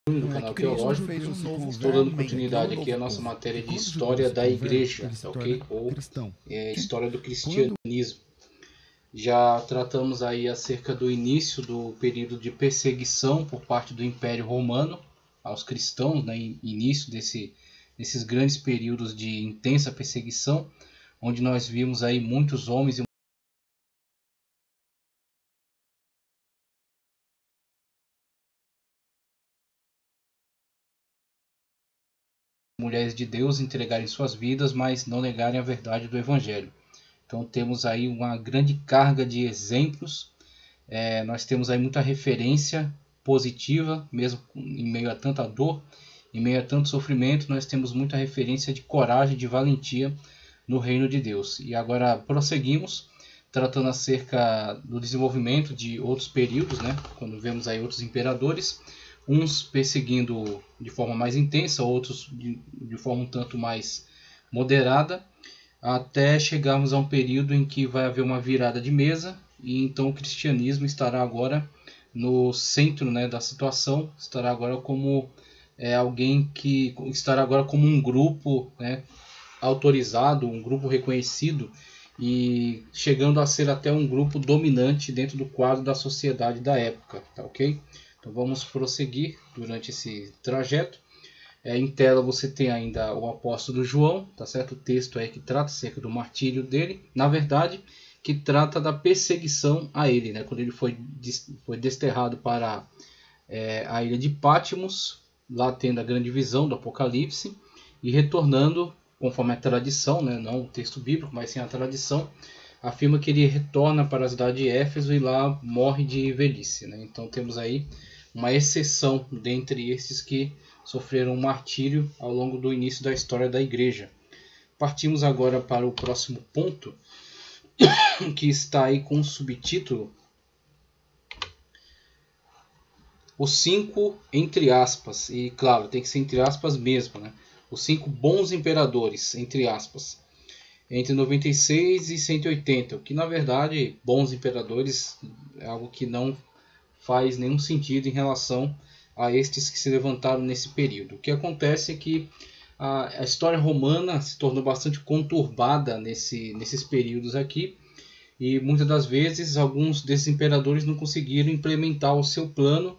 do canal Teológico. Estou dando continuidade aqui à nossa matéria de História da Igreja, tá ok? Ou História do Cristianismo. Já tratamos aí acerca do início do período de perseguição por parte do Império Romano aos cristãos, né? Início desses grandes períodos de intensa perseguição, onde nós vimos aí muitos homens e mulheres de Deus entregarem suas vidas, mas não negarem a verdade do Evangelho. Então temos aí uma grande carga de exemplos, nós temos aí muita referência positiva, mesmo em meio a tanta dor, em meio a tanto sofrimento, nós temos muita referência de coragem, de valentia no reino de Deus. E agora prosseguimos, tratando acerca do desenvolvimento de outros períodos, né? Quando vemos aí outros imperadores, uns perseguindo de forma mais intensa, outros de forma um tanto mais moderada, até chegarmos a um período em que vai haver uma virada de mesa e então o cristianismo estará agora no centro, né, da situação, estará agora como alguém que estará agora como um grupo, né, autorizado, um grupo reconhecido e chegando a ser até um grupo dominante dentro do quadro da sociedade da época, tá ok? Então vamos prosseguir durante esse trajeto. Em tela você tem ainda o apóstolo João, tá certo? O texto aí que trata acerca do martírio dele, na verdade, que trata da perseguição a ele, né? Quando ele foi desterrado para a ilha de Patmos, lá tendo a grande visão do Apocalipse, e retornando, conforme a tradição, né? Não o texto bíblico, mas sim a tradição, afirma que ele retorna para a cidade de Éfeso e lá morre de velhice, né? Então temos aí uma exceção dentre esses que sofreram um martírio ao longo do início da história da igreja. Partimos agora para o próximo ponto, que está aí com o subtítulo os 5, entre aspas, e claro, tem que ser entre aspas mesmo, né? Os 5 bons imperadores, entre aspas, entre 96 e 180, o que na verdade, bons imperadores é algo que não faz nenhum sentido em relação a estes que se levantaram nesse período. O que acontece é que a história romana se tornou bastante conturbada nesses períodos aqui, e muitas das vezes alguns desses imperadores não conseguiram implementar o seu plano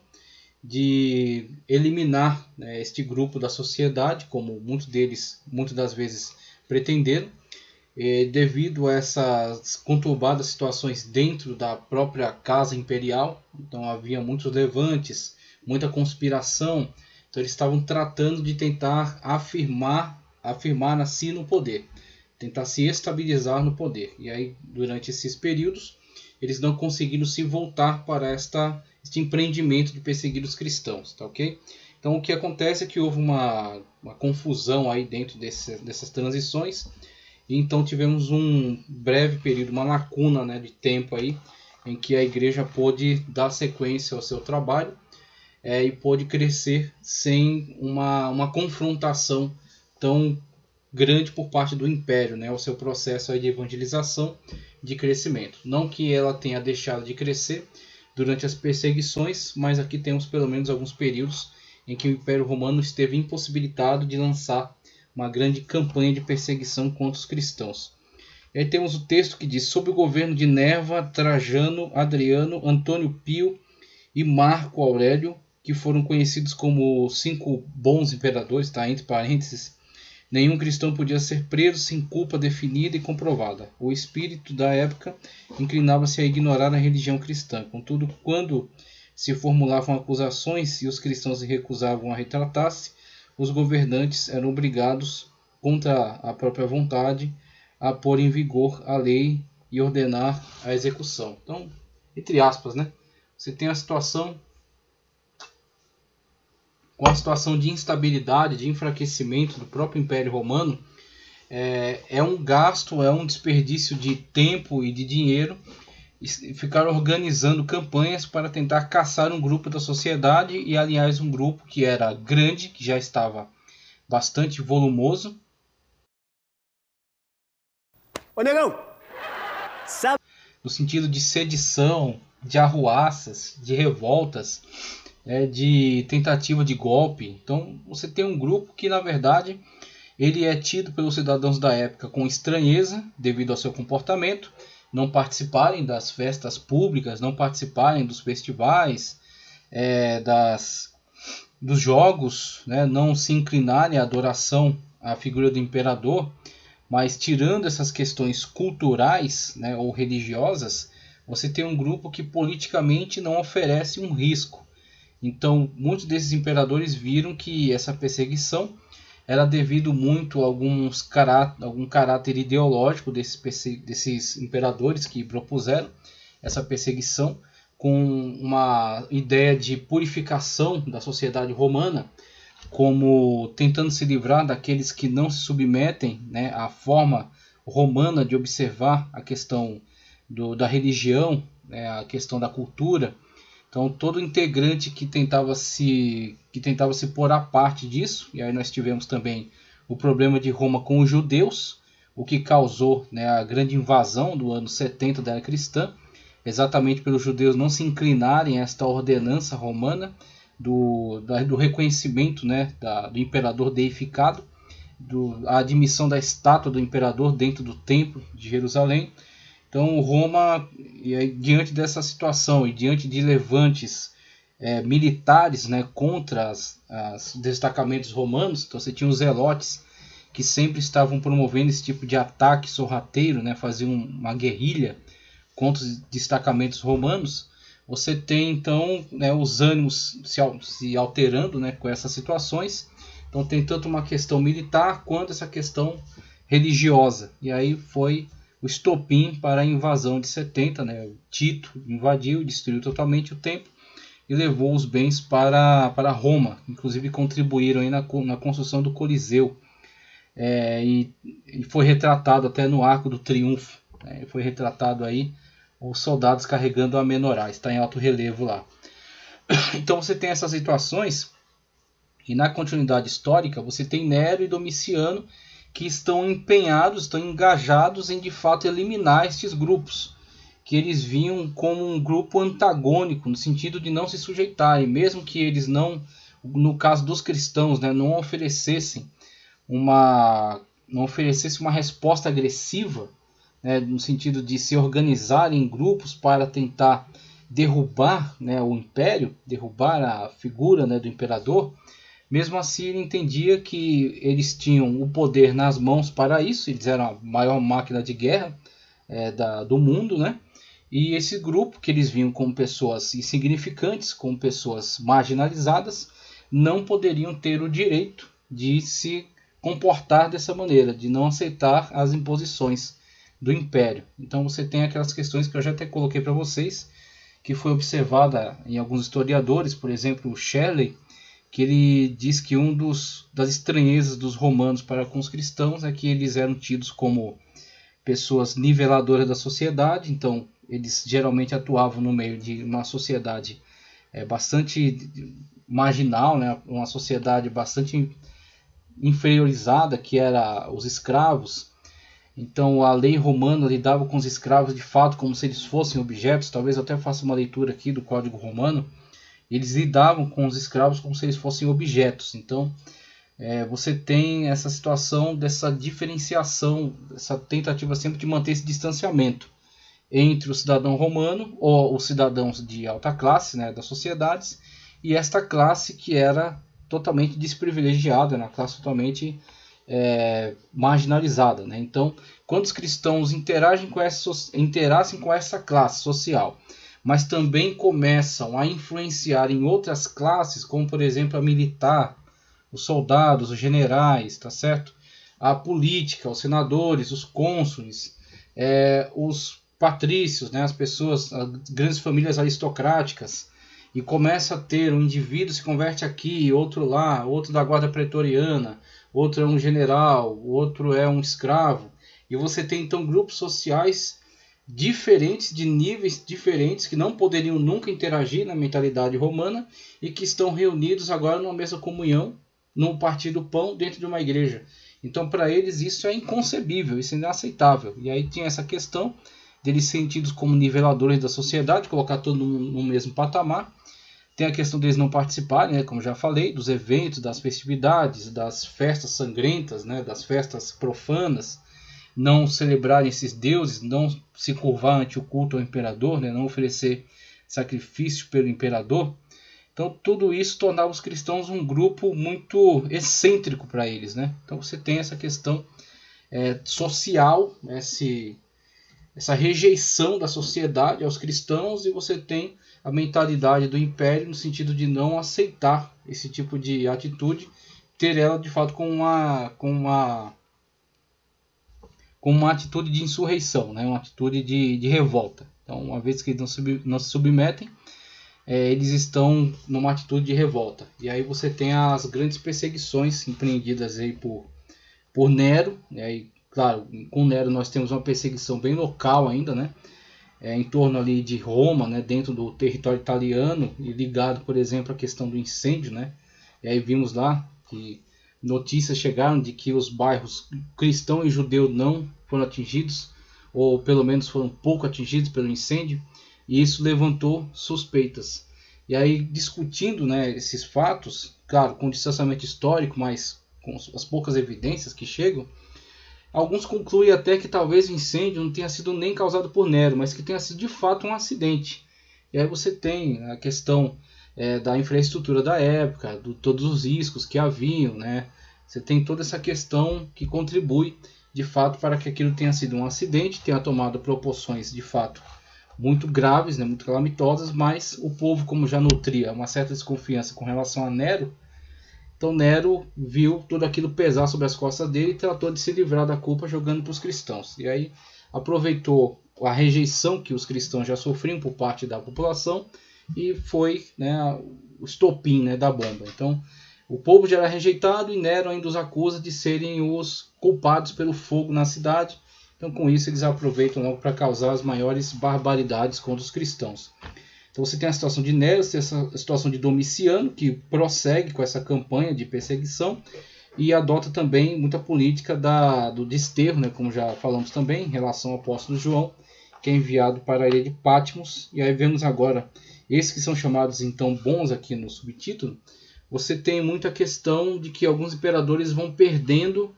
de eliminar, né, este grupo da sociedade, como muitas das vezes pretenderam, devido a essas conturbadas situações dentro da própria casa imperial. Então havia muitos levantes, muita conspiração, então eles estavam tratando de tentar afirmar assim no poder, tentar se estabilizar no poder. E aí durante esses períodos eles não conseguiram se voltar para este empreendimento de perseguir os cristãos, tá ok? Então o que acontece é que houve uma confusão aí dentro dessas transições, e então tivemos um breve período, uma lacuna, né, de tempo aí, em que a igreja pôde dar sequência ao seu trabalho e pôde crescer sem uma confrontação tão grande por parte do império, né, o seu processo aí de evangelização, de crescimento. Não que ela tenha deixado de crescer durante as perseguições, mas aqui temos pelo menos alguns períodos em que o Império Romano esteve impossibilitado de lançar uma grande campanha de perseguição contra os cristãos. E aí temos o texto que diz: sob o governo de Nerva, Trajano, Adriano, Antônio Pio e Marco Aurélio, que foram conhecidos como 5 bons imperadores, tá, entre parênteses, nenhum cristão podia ser preso sem culpa definida e comprovada. O espírito da época inclinava-se a ignorar a religião cristã. Contudo, quando se formulavam acusações e os cristãos se recusavam a retratar-se, os governantes eram obrigados, contra a própria vontade, a pôr em vigor a lei e ordenar a execução. Então, entre aspas, né? Você tem a situação com a situação de instabilidade, de enfraquecimento do próprio Império Romano, é um gasto, é um desperdício de tempo e de dinheiro ficar organizando campanhas para tentar caçar um grupo da sociedade, e aliás um grupo que era grande, que já estava bastante volumoso. Ô negão, sabe? No sentido de sedição, de arruaças, de revoltas, de tentativa de golpe. Então você tem um grupo que, na verdade, ele é tido pelos cidadãos da época com estranheza devido ao seu comportamento, não participarem das festas públicas, não participarem dos festivais, dos jogos, né, não se inclinarem à adoração à figura do imperador, mas tirando essas questões culturais, né, ou religiosas, você tem um grupo que politicamente não oferece um risco. Então, muitos desses imperadores viram que essa perseguição era devido muito a algum caráter ideológico desses imperadores que propuseram essa perseguição, com uma ideia de purificação da sociedade romana, como tentando se livrar daqueles que não se submetem, né, à forma romana de observar a questão da religião, né, a questão da cultura. Então todo integrante que tentava se pôr à parte disso, e aí nós tivemos também o problema de Roma com os judeus, o que causou, né, a grande invasão do ano 70 da era cristã, exatamente pelos judeus não se inclinarem a esta ordenança romana do reconhecimento, né, do imperador deificado, a admissão da estátua do imperador dentro do templo de Jerusalém. Então Roma, diante dessa situação e diante de levantes militares, né, contra os destacamentos romanos, então você tinha os zelotes que sempre estavam promovendo esse tipo de ataque sorrateiro, né, faziam uma guerrilha contra os destacamentos romanos. Você tem então, né, os ânimos se alterando, né, com essas situações. Então tem tanto uma questão militar quanto essa questão religiosa. E aí foi o estopim para a invasão de 70. Né? Tito invadiu, destruiu totalmente o templo e levou os bens para Roma. Inclusive contribuíram aí na construção do Coliseu. E foi retratado até no Arco do Triunfo. Foi retratado aí os soldados carregando a menorá, está em alto relevo lá. Então você tem essas situações, e na continuidade histórica você tem Nero e Domiciano que estão empenhados, estão engajados em de fato eliminar estes grupos, que eles viam como um grupo antagônico, no sentido de não se sujeitarem, mesmo que eles não, no caso dos cristãos, né, não oferecessem uma resposta agressiva, né, no sentido de se organizar em grupos para tentar derrubar, né, o império, derrubar a figura, né, do imperador. Mesmo assim ele entendia que eles tinham o poder nas mãos para isso, eles eram a maior máquina de guerra do mundo, né? E esse grupo que eles viam como pessoas insignificantes, como pessoas marginalizadas, não poderiam ter o direito de se comportar dessa maneira, de não aceitar as imposições do império. Então você tem aquelas questões que eu já até coloquei para vocês, que foi observada em alguns historiadores, por exemplo, o Shelley, que ele diz que das estranhezas dos romanos para com os cristãos é que eles eram tidos como pessoas niveladoras da sociedade. Então eles geralmente atuavam no meio de uma sociedade bastante marginal, né? Uma sociedade bastante inferiorizada, que era os escravos. Então a lei romana lidava com os escravos de fato como se eles fossem objetos. Talvez eu até faça uma leitura aqui do Código Romano. Eles lidavam com os escravos como se eles fossem objetos. Então você tem essa situação dessa diferenciação, essa tentativa sempre de manter esse distanciamento entre o cidadão romano, ou os cidadãos de alta classe, né, das sociedades, e esta classe que era totalmente desprivilegiada, uma classe totalmente marginalizada. Né? Então, quando os cristãos interagem com essa classe social, mas também começam a influenciar em outras classes, como por exemplo a militar, os soldados, os generais, tá certo? A política, os senadores, os cônsules, os patrícios, né? As pessoas, as grandes famílias aristocráticas, e começa a ter um indivíduo se converte aqui, outro lá, outro da guarda pretoriana, outro é um general, outro é um escravo, e você tem então grupos sociais diferentes, de níveis diferentes, que não poderiam nunca interagir na mentalidade romana e que estão reunidos agora numa mesma comunhão, no partir do pão, dentro de uma igreja. Então para eles isso é inconcebível, isso é inaceitável. E aí tinha essa questão deles sentidos como niveladores da sociedade, colocar todo mundo no mesmo patamar. Tem a questão deles não participarem, né, como já falei, dos eventos, das festividades, das festas sangrentas, né, das festas profanas, não celebrarem esses deuses, não se curvar ante o culto ao imperador, né, não oferecer sacrifício pelo imperador. Então tudo isso tornava os cristãos um grupo muito excêntrico para eles, né? Então você tem essa questão social, essa rejeição da sociedade aos cristãos, e você tem a mentalidade do império no sentido de não aceitar esse tipo de atitude, ter ela de fato com uma atitude de insurreição, né? Uma atitude de revolta. Então, uma vez que eles não se submetem, eles estão numa atitude de revolta. E aí você tem as grandes perseguições empreendidas aí por Nero. E aí, claro, com Nero nós temos uma perseguição bem local ainda, né? Em torno ali de Roma, né? Dentro do território italiano, e ligado, por exemplo, à questão do incêndio, né? E aí vimos lá que notícias chegaram de que os bairros cristão e judeu não foram atingidos, ou pelo menos foram pouco atingidos pelo incêndio, e isso levantou suspeitas. E aí, discutindo, né, esses fatos, claro, com distanciamento histórico, mas com as poucas evidências que chegam, alguns concluem até que talvez o incêndio não tenha sido nem causado por Nero, mas que tenha sido de fato um acidente. E aí você tem a questão da infraestrutura da época, de todos os riscos que haviam, né? Você tem toda essa questão que contribui de fato para que aquilo tenha sido um acidente, tenha tomado proporções de fato muito graves, né, muito calamitosas, mas o povo, como já nutria uma certa desconfiança com relação a Nero, então Nero viu tudo aquilo pesar sobre as costas dele e tratou de se livrar da culpa jogando para os cristãos. E aí aproveitou a rejeição que os cristãos já sofriam por parte da população e foi, né, o estopim, né, da bomba. Então o povo já era rejeitado e Nero ainda os acusa de serem os culpados pelo fogo na cidade. Então com isso eles aproveitam logo para causar as maiores barbaridades contra os cristãos. Então você tem a situação de Nero, você tem essa situação de Domiciano, que prossegue com essa campanha de perseguição e adota também muita política do desterro, né, como já falamos também, em relação ao apóstolo João, que é enviado para a ilha de Patmos. E aí vemos agora, esses que são chamados então bons aqui no subtítulo, você tem muita questão de que alguns imperadores vão perdendo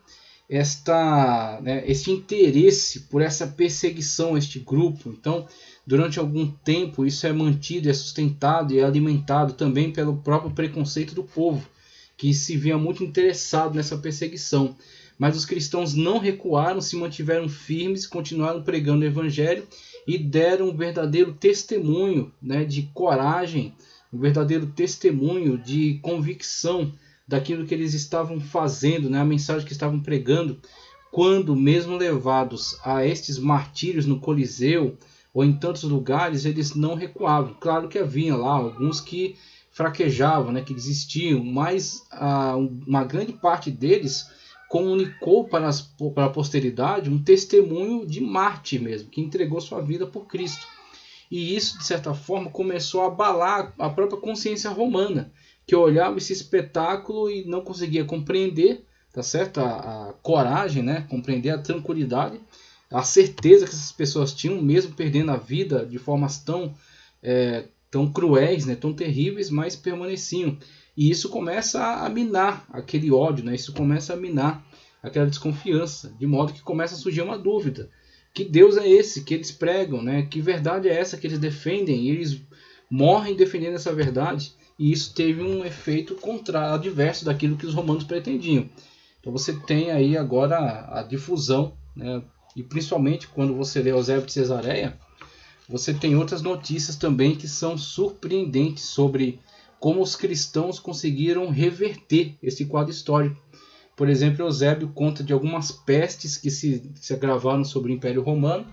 este interesse por essa perseguição a este grupo. Então, durante algum tempo, isso é mantido, é sustentado e é alimentado também pelo próprio preconceito do povo, que se via muito interessado nessa perseguição. Mas os cristãos não recuaram, se mantiveram firmes, continuaram pregando o evangelho e deram um verdadeiro testemunho, né, de coragem, um verdadeiro testemunho de convicção daquilo que eles estavam fazendo, né, a mensagem que estavam pregando, quando mesmo levados a estes martírios no Coliseu ou em tantos lugares, eles não recuavam. Claro que havia lá alguns que fraquejavam, né, que desistiam, mas uma grande parte deles comunicou para a posteridade um testemunho de mártir mesmo, que entregou sua vida por Cristo. E isso, de certa forma, começou a abalar a própria consciência romana, que olhava esse espetáculo e não conseguia compreender, tá certo? A coragem, né? Compreender a tranquilidade, a certeza que essas pessoas tinham, mesmo perdendo a vida de formas tão cruéis, né? Tão terríveis, mas permaneciam. E isso começa a minar aquele ódio, né? Isso começa a minar aquela desconfiança, de modo que começa a surgir uma dúvida. Que Deus é esse que eles pregam, né? Que verdade é essa que eles defendem? E eles morrem defendendo essa verdade. E isso teve um efeito contrário, adverso daquilo que os romanos pretendiam. Então você tem aí agora a difusão, né? E principalmente quando você lê Eusébio de Cesareia, você tem outras notícias também que são surpreendentes sobre como os cristãos conseguiram reverter esse quadro histórico. Por exemplo, Eusébio conta de algumas pestes que se agravaram sobre o Império Romano.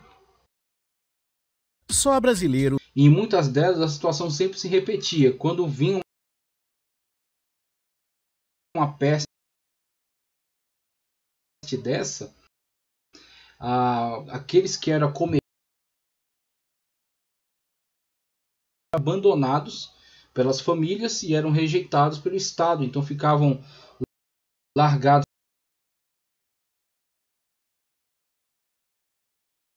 Só brasileiro. E em muitas delas a situação sempre se repetia. Quando vinha uma peste dessa, aqueles que eram abandonados pelas famílias e eram rejeitados pelo Estado. Então ficavam largados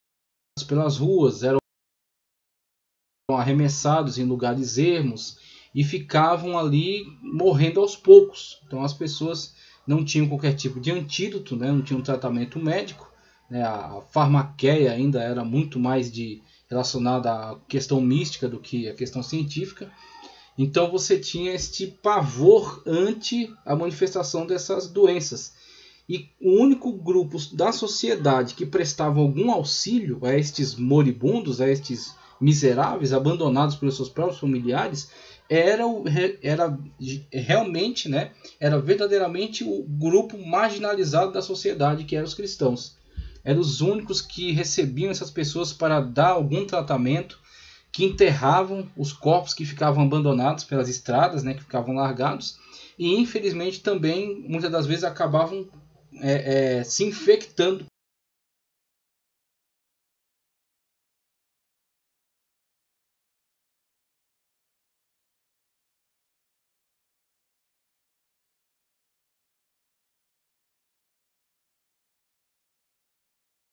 pelas ruas, eram arremessados em lugares ermos, e ficavam ali morrendo aos poucos. Então as pessoas não tinham qualquer tipo de antídoto, né? Não tinham tratamento médico, né? A farmaqueia ainda era muito mais relacionada à questão mística do que à questão científica. Então você tinha este pavor ante a manifestação dessas doenças. E o único grupo da sociedade que prestava algum auxílio a estes moribundos, a estes miseráveis, abandonados pelos seus próprios familiares, era realmente, né, era verdadeiramente o grupo marginalizado da sociedade, que eram os cristãos. Eram os únicos que recebiam essas pessoas para dar algum tratamento, que enterravam os corpos que ficavam abandonados pelas estradas, né, que ficavam largados, e infelizmente também muitas das vezes acabavam se infectando